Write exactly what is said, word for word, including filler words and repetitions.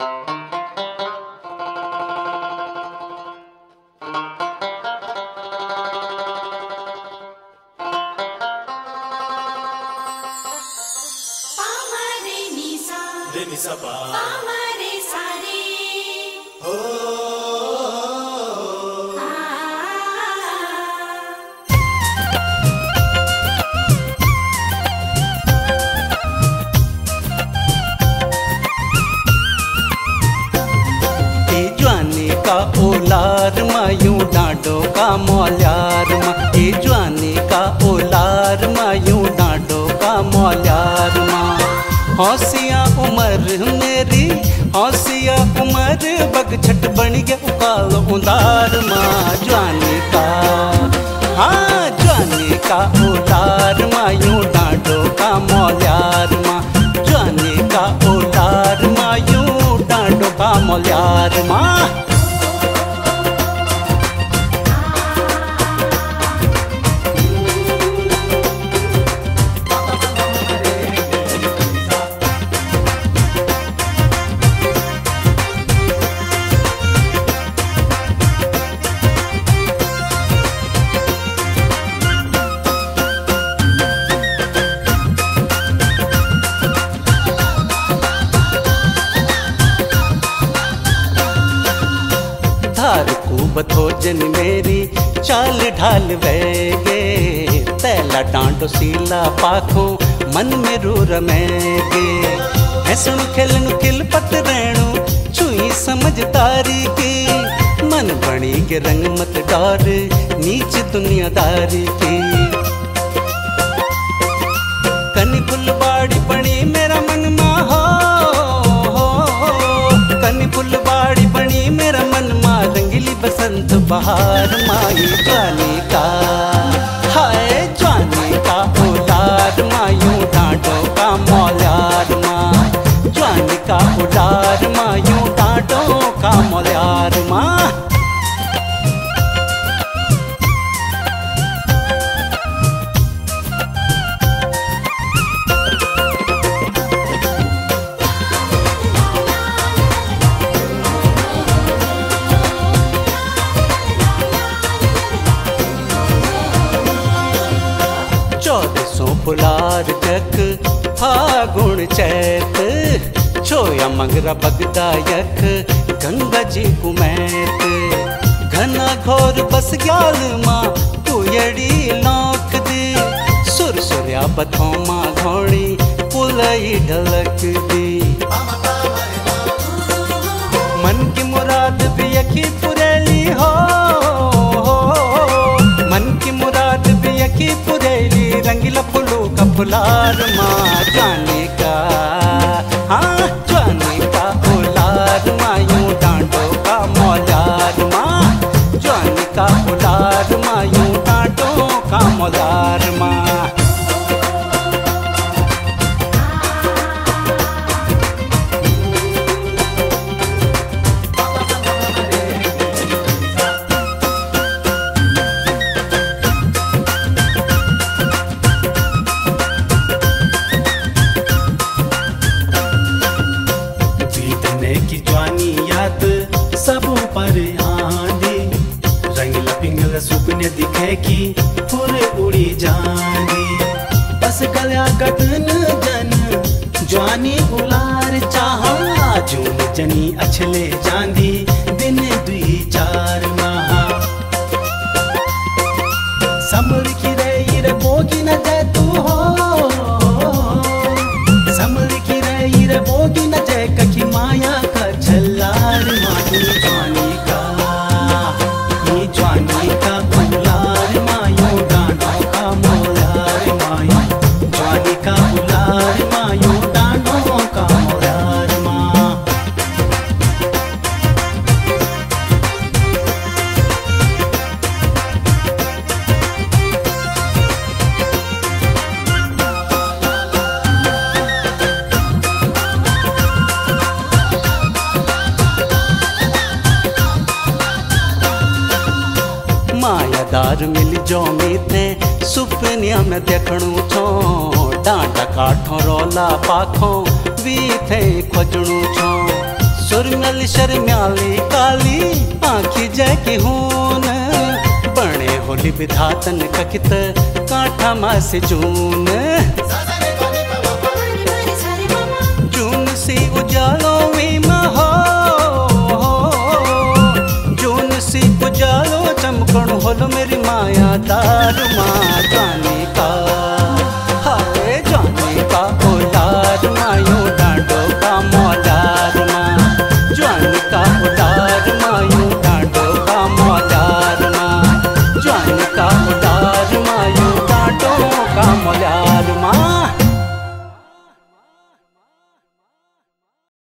ओलार मायूं डांडो का मौल्यार माँ, ए जवानी का ओलार मायूं डांडो का मौल्यार माँ। हौसिया उमर मेरी हौसिया उमर बग छट बन गया उकाल उदार माँ। जवानी का हाँ जवानी का ओलार मायूं डांडो का मौल्यार माँ। जवानी का ओलार मायूं डांडो का मौल्यार माँ। बथोजन मेरी चाल ढाल वेगे, तैला डांडो सीला पाखो मन में रू रमेगे। हंसण खेलन खिल पत रहणो छुई समझदारी की, मन बणी के रंग मत डर नीच दुनियादारी की। कनी फुलबाड़ी बनी मेरा मन मा हो, कनी फुलबाड़ी बनी मेरा मन मा रंगीली बसंत बहार माई। जवानी का हाय जवानी का ओलार मायूं डांडो का मौल्यार माँ। जवानी का ओलार मायूं डांडो का मौल्यार माँ। फुलार जक फागुण चैत छोया मंगरा बगदायक गंगा जी कुमैत। घना घोर बस ग्याल माँ तू यड़ी लौक दे, सुर सुरिया बथों माँ घोड़ी पुलई ढलक दी। मन की मुराद भी यकी पुरेली हो, मन की मुराद भी यकी पुरेली रंगीला फूलों का फुलार माँ। जवानी का हाँ जवानी का ओलार मायूं डांडो का मौल्यार माँ। जवानी का ओलार मायूं डांडो का मौल्यार माँ। सुपने दिखे की पूरे उड़ी जानी, बस गया कटन जन जवानी उलार चाहा। जून जनी अछले जांदी दिन दुई चार माह। समर की रही रे बोगी न जय तू हो, समर की रही रे बोगी न जय कखी माया का छल्लार माही। जवानी का ये जवानी का उलार मायूं डांडो का मौल्यार मायूं। जवानी का उलार मायूं डांडो का मौल्यार माँ। मायादार मिल जो मीते सुपनिया में देखणू छो, डांडा काठों रोला पाखों वी थे खोजणू छो। सुरमल शर्म्याली काली आँखी जैकी हून बणे होली विधातन ककित काठा मास जून जून सी उजालो वीमा हो जून सी उजालो चमकण होल मेरी माया दार माँ जाने का